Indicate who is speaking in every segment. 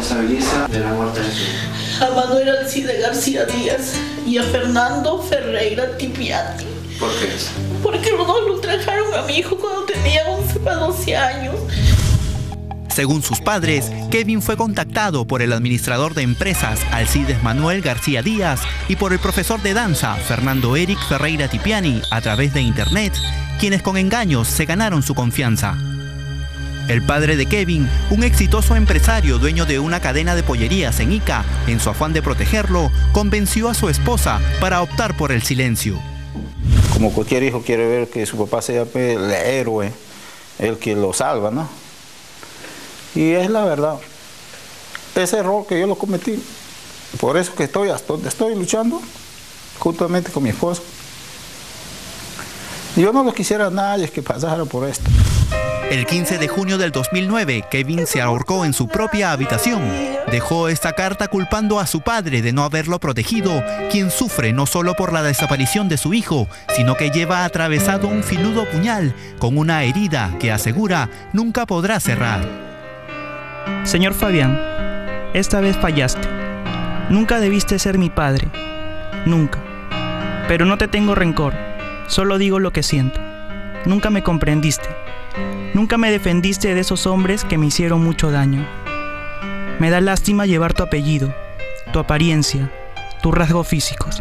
Speaker 1: responsabiliza de la muerte de su hijo?
Speaker 2: A Manuel Alcide García Díaz y a Fernando Ferreira Tipiani.
Speaker 1: ¿Por qué?
Speaker 2: Porque los dos lo ultrajaron a mi hijo cuando tenía 11 para 12 años.
Speaker 3: Según sus padres, Kevin fue contactado por el administrador de empresas Alcides Manuel García Díaz y por el profesor de danza Fernando Eric Ferreira Tipiani a través de internet, quienes con engaños se ganaron su confianza. El padre de Kevin, un exitoso empresario dueño de una cadena de pollerías en Ica, en su afán de protegerlo, convenció a su esposa para optar por el silencio.
Speaker 4: Como cualquier hijo quiere ver que su papá sea el héroe, el que lo salva, ¿no? Y es la verdad, ese error que yo lo cometí, por eso que estoy hasta donde estoy luchando, juntamente con mi esposo. Yo no lo quisiera a nadie que pasara por esto.
Speaker 3: El 15 de junio del 2009, Kevin se ahorcó en su propia habitación. Dejó esta carta culpando a su padre de no haberlo protegido, quien sufre no solo por la desaparición de su hijo, sino que lleva atravesado un filudo puñal con una herida que asegura nunca podrá cerrar.
Speaker 5: Señor Fabián, esta vez fallaste. Nunca debiste ser mi padre. Nunca. Pero no te tengo rencor. Solo digo lo que siento. Nunca me comprendiste. Nunca me defendiste de esos hombres que me hicieron mucho daño. Me da lástima llevar tu apellido, tu apariencia, tus rasgos físicos.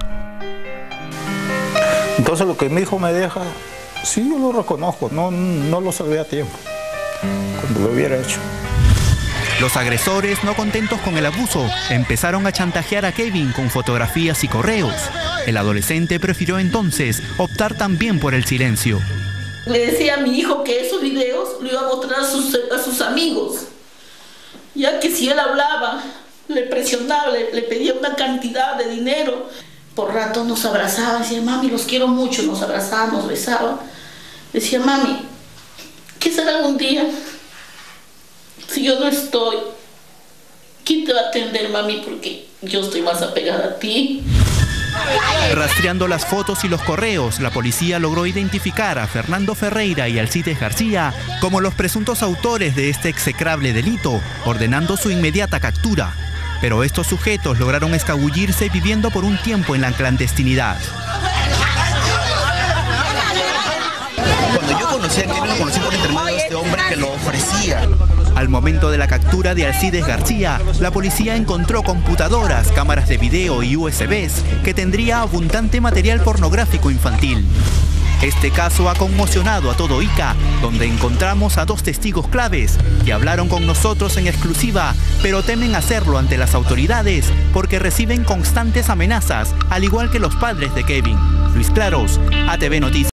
Speaker 4: Entonces lo que mi hijo me deja, sí, yo lo reconozco. No lo salvé a tiempo, cuando lo hubiera hecho.
Speaker 3: Los agresores, no contentos con el abuso, empezaron a chantajear a Kevin con fotografías y correos. El adolescente prefirió entonces optar también por el silencio.
Speaker 2: Le decía a mi hijo que esos videos lo iba a mostrar a sus amigos, ya que si él hablaba, le presionaba, le pedía una cantidad de dinero. Por rato nos abrazaba, decía, mami, los quiero mucho, nos abrazaba, nos besaba. Decía, mami, ¿qué será algún día? Si yo no estoy, ¿quién te va a atender, mami? Porque yo estoy más apegada a ti.
Speaker 3: Rastreando las fotos y los correos, la policía logró identificar a Fernando Ferreira y Alcides García como los presuntos autores de este execrable delito, ordenando su inmediata captura. Pero estos sujetos lograron escabullirse viviendo por un tiempo en la clandestinidad.
Speaker 6: Cuando yo conocí a Kevin, lo conocí por intermedio de este hombre que lo ofrecía.
Speaker 3: Al momento de la captura de Alcides García, la policía encontró computadoras, cámaras de video y USBs que tendría abundante material pornográfico infantil. Este caso ha conmocionado a todo Ica, donde encontramos a dos testigos claves que hablaron con nosotros en exclusiva, pero temen hacerlo ante las autoridades porque reciben constantes amenazas, al igual que los padres de Kevin. Luis Claros, ATV Noticias.